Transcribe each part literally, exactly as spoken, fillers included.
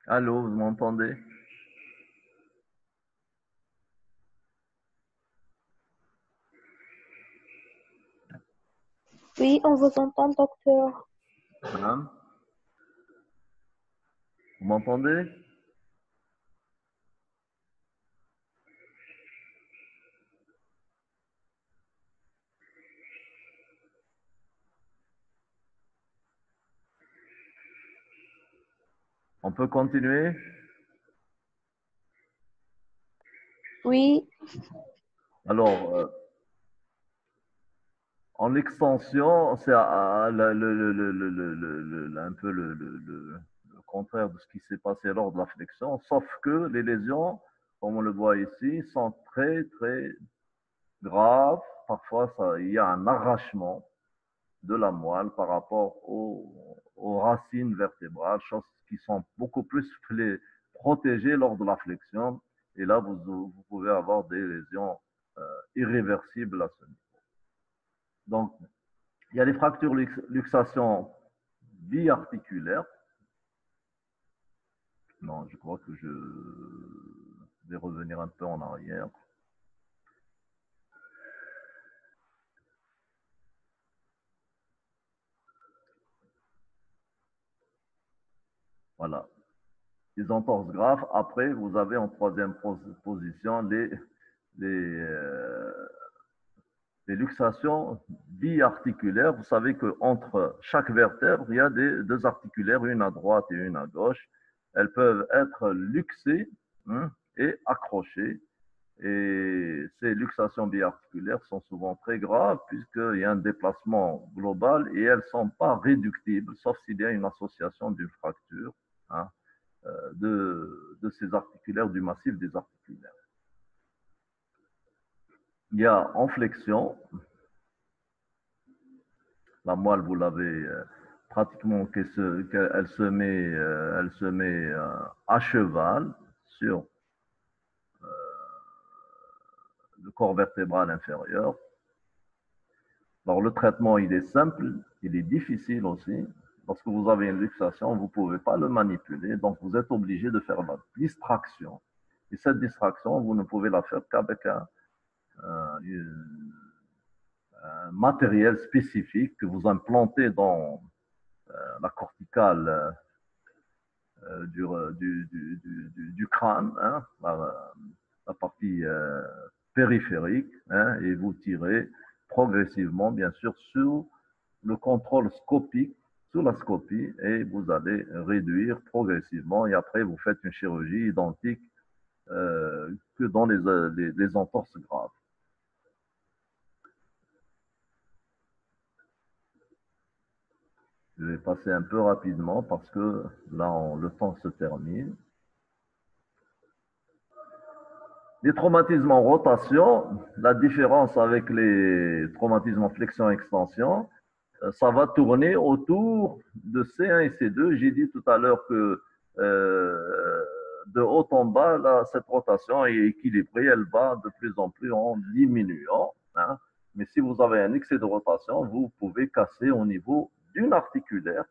Allô, vous m'entendez? Oui, on vous entend, docteur. Hein? Vous m'entendez? On peut continuer? Oui, Alors, euh, en extension, c'est à- à le- le- le- le- le- le- le- le- un peu le, le- le- le contraire de ce qui s'est passé lors de la flexion, sauf que les lésions, comme on le voit ici, sont très, très graves. Parfois, ça, il y a un arrachement de la moelle par rapport aux, aux racines vertébrales, choses qui sont beaucoup plus flé- protégées lors de la flexion. Et là, vous, vous pouvez avoir des lésions euh, irréversibles à ce niveau. Donc, il y a les fractures lux- luxation biarticulaires. Non, je crois que je vais revenir un peu en arrière. Voilà. Les entorses graves. Après, vous avez en troisième position les, les, euh, les luxations biarticulaires. Vous savez qu'entre chaque vertèbre, il y a des, deux articulaires, une à droite et une à gauche. Elles peuvent être luxées hein, et accrochées. Et ces luxations biarticulaires sont souvent très graves puisqu'il y a un déplacement global et elles ne sont pas réductibles, sauf s'il y a une association d'une fracture hein, de, de ces articulaires, du massif des articulaires. Il y a en flexion, la moelle, vous l'avez euh, pratiquement qu'elle se, qu'elle se met, euh, elle se met euh, à cheval sur le corps vertébral inférieur. Alors le traitement, il est simple, il est difficile aussi. Lorsque vous avez une luxation, vous ne pouvez pas le manipuler, donc vous êtes obligé de faire la distraction. Et cette distraction, vous ne pouvez la faire qu'avec un, un, un matériel spécifique que vous implantez dans euh, la corticale euh, du, du, du, du, du, crâne, hein, la, la, partie euh, périphérique, hein, et vous tirez progressivement, bien sûr, sous le contrôle scopique, sous la scopie, et vous allez réduire progressivement, et après vous faites une chirurgie identique euh, que dans les, les, les entorses graves. Je vais passer un peu rapidement parce que là, on, le temps se termine. Les traumatismes en rotation, la différence avec les traumatismes en flexion-extension, ça va tourner autour de C un et C deux. J'ai dit tout à l'heure que euh, de haut en bas, là, cette rotation est équilibrée, elle va de plus en plus en diminuant. Hein. Mais si vous avez un excès de rotation, vous pouvez casser au niveau d'une articulaire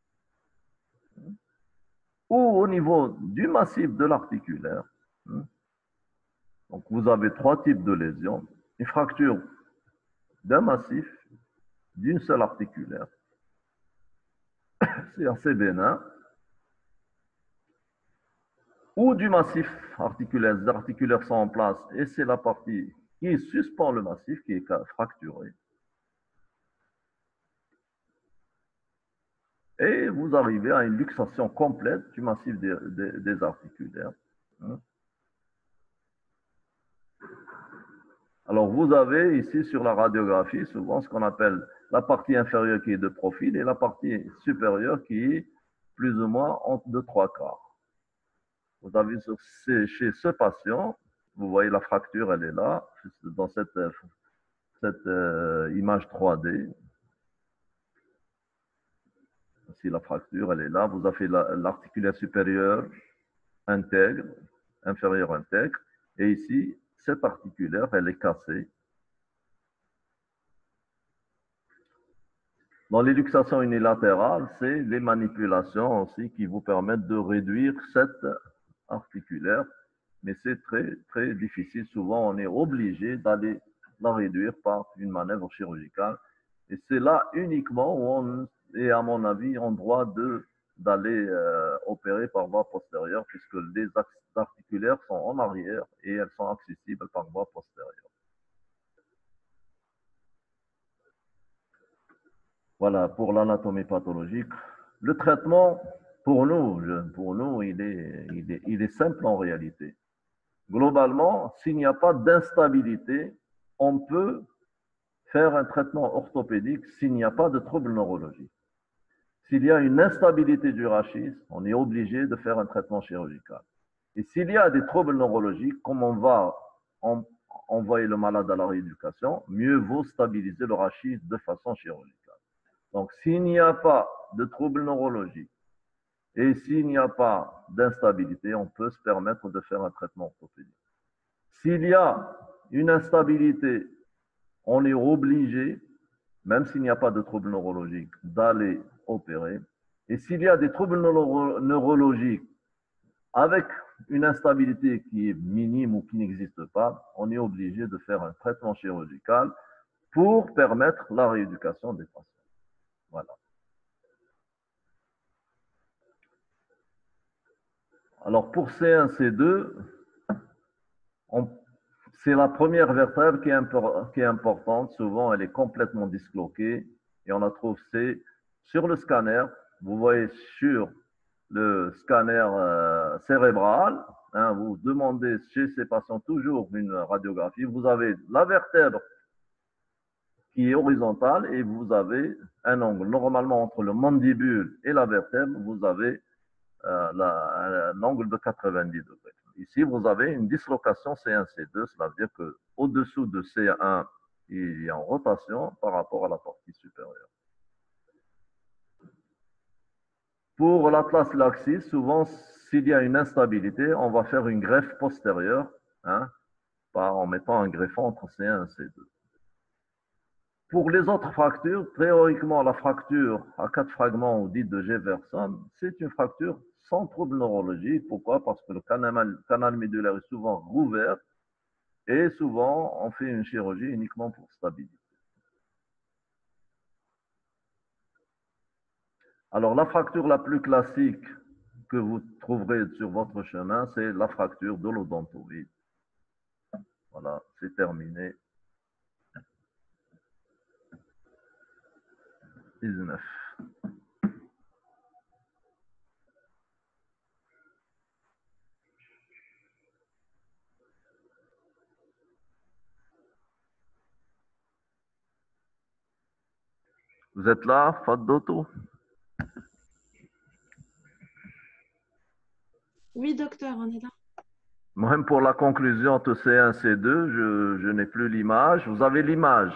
ou au niveau du massif de l'articulaire. Donc, vous avez trois types de lésions. Une fracture d'un massif, d'une seule articulaire. C'est assez bénin. Ou du massif articulaire. Les articulaires sont en place et c'est la partie qui suspend le massif qui est fracturé. Et vous arrivez à une luxation complète du massif des, des, des articulaires. Alors, vous avez ici sur la radiographie souvent ce qu'on appelle la partie inférieure qui est de profil et la partie supérieure qui est plus ou moins entre deux, trois quarts. Vous avez chez ce patient, vous voyez la fracture, elle est là, dans cette, cette euh, image trois D. Si la fracture, elle est là, vous avez l'articulaire supérieur intègre, inférieur intègre, et ici, cette articulaire, elle est cassée. Dans les luxations unilatérales, c'est les manipulations aussi qui vous permettent de réduire cette articulaire, mais c'est très, très difficile. Souvent, on est obligé d'aller la réduire par une manœuvre chirurgicale. Et c'est là uniquement où on est, à mon avis, en droit de, d'aller euh, opérer par voie postérieure, puisque les axes articulaires sont en arrière et elles sont accessibles par voie postérieure. Voilà, pour l'anatomie pathologique. Le traitement, pour nous, pour nous il, est, il, est, il est simple en réalité. Globalement, s'il n'y a pas d'instabilité, on peut faire un traitement orthopédique s'il n'y a pas de trouble neurologique. S'il y a une instabilité du rachis, on est obligé de faire un traitement chirurgical. Et s'il y a des troubles neurologiques, comme on va en, envoyer le malade à la rééducation, mieux vaut stabiliser le rachis de façon chirurgicale. Donc, s'il n'y a pas de troubles neurologiques et s'il n'y a pas d'instabilité, on peut se permettre de faire un traitement orthopédique. S'il y a une instabilité, on est obligé, même s'il n'y a pas de troubles neurologiques, d'aller opérer. Et s'il y a des troubles neuro neurologiques avec une instabilité qui est minime ou qui n'existe pas, on est obligé de faire un traitement chirurgical pour permettre la rééducation des patients. Voilà. Alors pour C un, C deux, c'est la première vertèbre qui est, qui est importante. Souvent, elle est complètement disloquée et on la trouve C sur le scanner. Vous voyez sur le scanner euh, cérébral, hein, vous demandez chez ces patients toujours une radiographie. Vous avez la vertèbre qui est horizontale et vous avez un angle. Normalement, entre le mandibule et la vertèbre, vous avez euh, la, un angle de quatre-vingt-dix degrés. Ici, vous avez une dislocation C un, C deux, cela veut dire qu'au-dessous de C un, il est en rotation par rapport à la partie supérieure. Pour l'atlas laxis, souvent, s'il y a une instabilité, on va faire une greffe postérieure, hein, par, en mettant un greffon entre C un et C deux. Pour les autres fractures, théoriquement, la fracture à quatre fragments ou dite de Jefferson, c'est une fracture sans trouble neurologique. Pourquoi? Parce que le canal, canal médulaire est souvent rouvert et souvent, on fait une chirurgie uniquement pour stabiliser. Alors, la fracture la plus classique que vous trouverez sur votre chemin, c'est la fracture de l'odontoïde. Voilà, c'est terminé. dix-neuf. Vous êtes là, Faddoto? Oui, docteur, on est là. Même pour la conclusion de C un, C deux, je, je n'ai plus l'image. Vous avez l'image?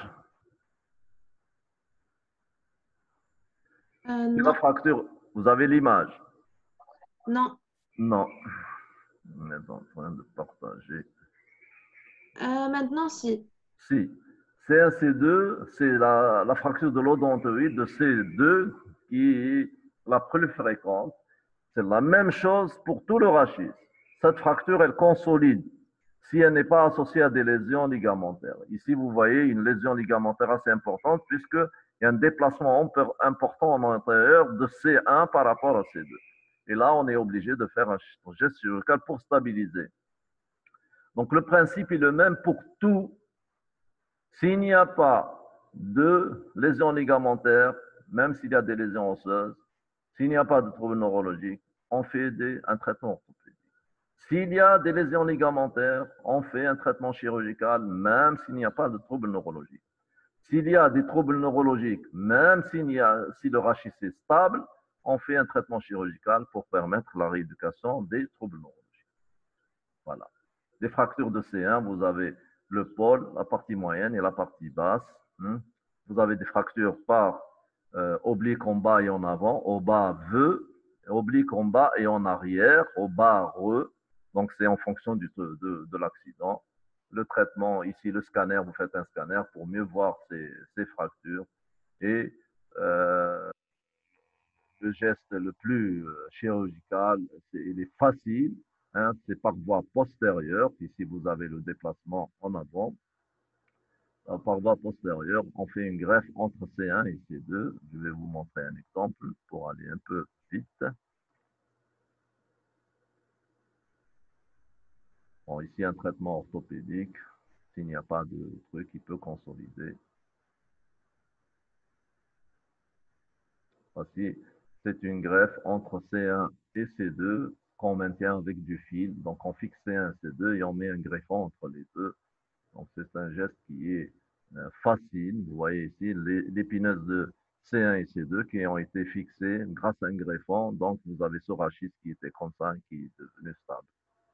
Euh, La non, fracture, vous avez l'image? non. Non. On est en train de partager. Euh, maintenant, si. Si. C un, C deux, c'est la, la fracture de l'odontoïde de C deux qui est la plus fréquente. C'est la même chose pour tout le rachis. Cette fracture, elle consolide si elle n'est pas associée à des lésions ligamentaires. Ici, vous voyez une lésion ligamentaire assez importante puisqu'il y a un déplacement important en intérieur de C un par rapport à C deux. Et là, on est obligé de faire un geste chirurgical pour stabiliser. Donc, le principe est le même pour tout. S'il n'y a pas de lésions ligamentaires, même s'il y a des lésions osseuses, s'il n'y a pas de troubles neurologiques, on fait des, un traitement orthopédique. S'il y a des lésions ligamentaires, on fait un traitement chirurgical, même s'il n'y a pas de troubles neurologiques. S'il y a des troubles neurologiques, même s'il y a, si le rachis est stable, on fait un traitement chirurgical pour permettre la rééducation des troubles neurologiques. Voilà. Les fractures de C un, vous avez le pôle, la partie moyenne et la partie basse. Vous avez des fractures par euh, oblique en bas et en avant, au bas V, oblique en bas et en arrière, au bas RE. Donc, c'est en fonction du, de, de l'accident. Le traitement, ici, le scanner, vous faites un scanner pour mieux voir ces, ces fractures. Et euh, le geste le plus euh, chirurgical, c'est, il est facile, hein, c'est par voie postérieure. Ici, vous avez le déplacement en avant. Euh, Par voie postérieure, on fait une greffe entre C un et C deux. Je vais vous montrer un exemple pour aller un peu vite. Bon, ici, un traitement orthopédique. S'il n'y a pas de truc, il peut consolider. Voici, c'est une greffe entre C un et C deux qu'on maintient avec du fil. Donc, on fixe C un, C deux et on met un greffon entre les deux. Donc, c'est un geste qui est euh, facile. Vous voyez ici l'épineuse de C un et C deux qui ont été fixées grâce à un greffon. Donc, vous avez ce rachis qui était comme ça et qui est devenu stable.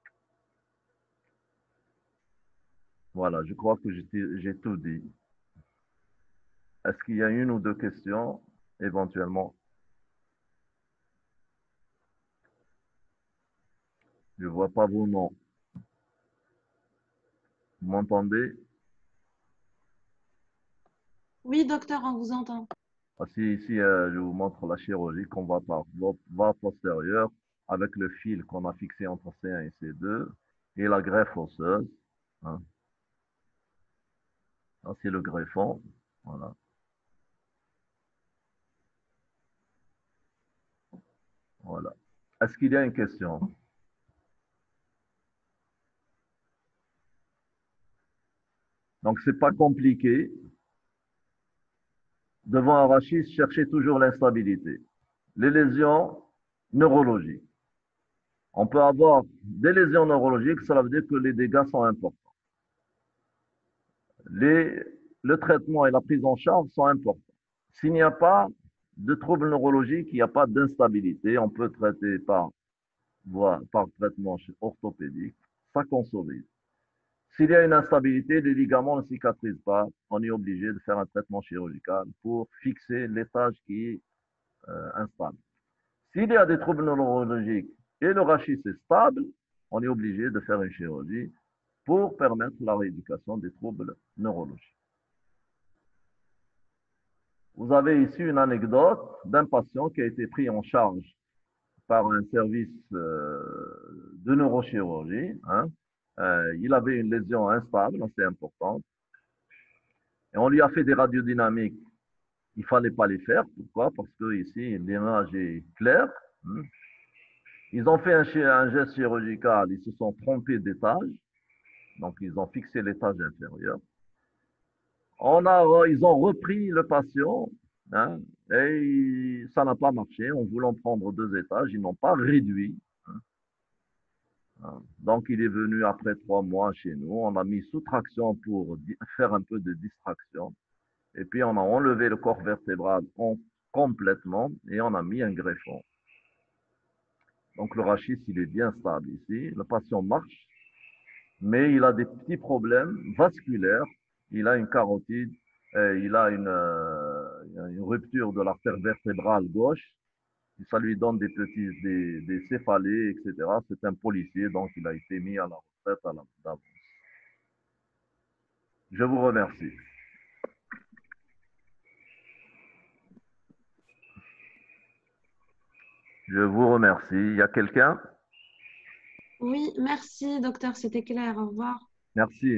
Voilà, je crois que j'ai tout dit. Est-ce qu'il y a une ou deux questions éventuellement? Je ne vois pas vos noms. Vous m'entendez? Oui, docteur, on vous entend. Voici ici, euh, je vous montre la chirurgie qu'on va par voie postérieure avec le fil qu'on a fixé entre C un et C deux et la greffe osseuse. Hein. Ça, c'est le greffon. Voilà. Voilà. Est-ce qu'il y a une question? Donc, c'est pas compliqué. Devant un rachis, cherchez toujours l'instabilité. Les lésions neurologiques. On peut avoir des lésions neurologiques, cela veut dire que les dégâts sont importants. Les, le traitement et la prise en charge sont importants. S'il n'y a pas de troubles neurologiques, il n'y a pas d'instabilité, on peut traiter par, par traitement orthopédique, ça consolide. S'il y a une instabilité, les ligaments ne cicatrisent pas, on est obligé de faire un traitement chirurgical pour fixer l'étage qui est euh, instable. S'il y a des troubles neurologiques et le rachis est stable, on est obligé de faire une chirurgie pour permettre la rééducation des troubles neurologiques. Vous avez ici une anecdote d'un patient qui a été pris en charge par un service euh, de neurochirurgie. Hein. Euh, il avait une lésion instable, assez importante, et on lui a fait des radiodynamiques. Il ne fallait pas les faire. Pourquoi? Parce que ici, l'image est claire. Hein. Ils ont fait un, un geste chirurgical, ils se sont trompés d'étage, donc ils ont fixé l'étage inférieur. On a, ils ont repris le patient, hein, et ça n'a pas marché. En voulant prendre deux étages, ils n'ont pas réduit. Hein. Donc, il est venu après trois mois chez nous. On a mis sous traction pour faire un peu de distraction. Et puis, on a enlevé le corps vertébral complètement et on a mis un greffon. Donc, le rachis, il est bien stable ici. Le patient marche, mais il a des petits problèmes vasculaires. Il a une carotide, il a une, euh, une rupture de l'artère vertébrale gauche. Ça lui donne des petits des, des céphalées, et cetera. C'est un policier, donc il a été mis à la retraite à l'avance. Je vous remercie. Je vous remercie. Il y a quelqu'un? Oui, merci, docteur, c'était clair. Au revoir. Merci.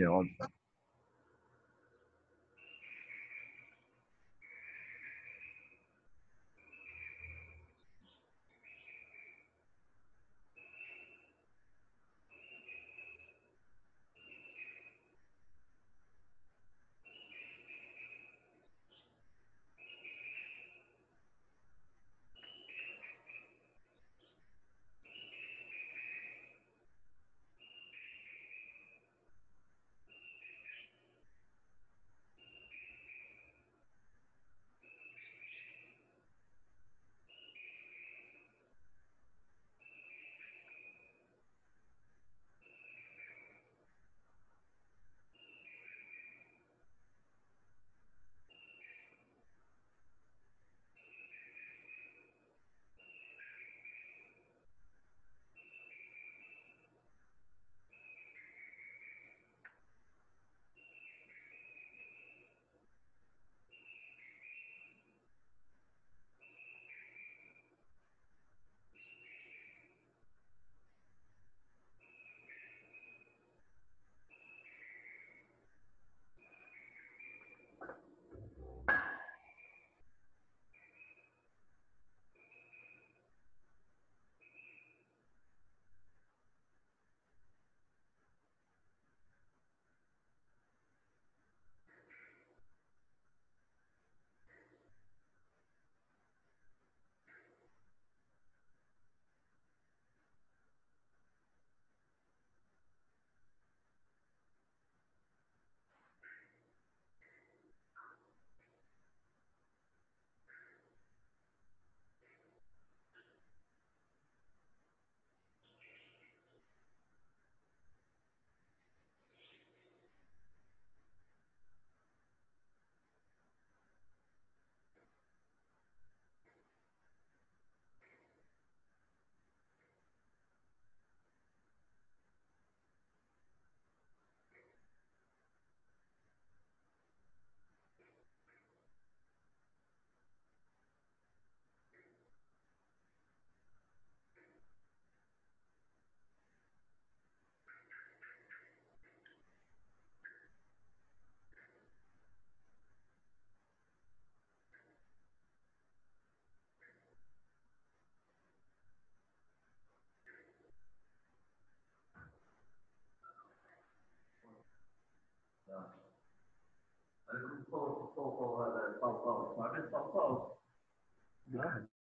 عليكم الصوت الصوت هذا الصوت اسمع من الصوت